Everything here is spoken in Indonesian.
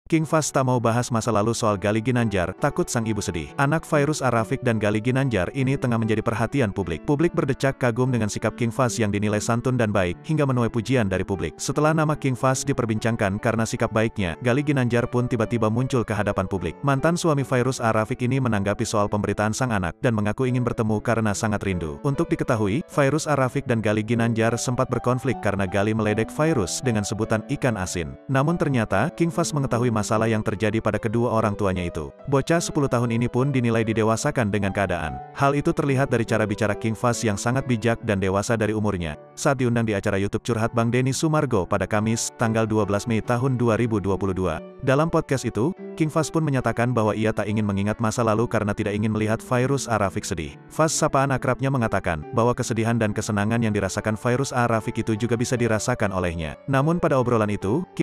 King Fahz tak mau bahas masa lalu soal Gali Ginanjar, takut sang ibu sedih. Anak Fairuz Ar-Rafiq dan Gali Ginanjar ini tengah menjadi perhatian publik. Publik berdecak kagum dengan sikap King Fahz yang dinilai santun dan baik, hingga menuai pujian dari publik. Setelah nama King Fahz diperbincangkan karena sikap baiknya, Gali Ginanjar pun tiba-tiba muncul ke hadapan publik. Mantan suami Fairuz Ar-Rafiq ini menanggapi soal pemberitaan sang anak, dan mengaku ingin bertemu karena sangat rindu. Untuk diketahui, Fairuz Ar-Rafiq dan Gali Ginanjar sempat berkonflik karena Gali meledek Fairuz dengan sebutan ikan asin. Namun ternyata, King Fahz mengetahui masalah yang terjadi pada kedua orang tuanya itu. Bocah 10 tahun ini pun dinilai didewasakan dengan keadaan. Hal itu terlihat dari cara bicara King Fahz yang sangat bijak dan dewasa dari umurnya, saat diundang di acara YouTube Curhat Bang Denny Sumargo pada Kamis, tanggal 12 Mei tahun 2022. Dalam podcast itu, King Fahz pun menyatakan bahwa ia tak ingin mengingat masa lalu karena tidak ingin melihat Fairuz Ar-Rafiq sedih. Fahz, sapaan akrabnya, mengatakan bahwa kesedihan dan kesenangan yang dirasakan Fairuz Ar-Rafiq itu juga bisa dirasakan olehnya. Namun pada obrolan itu,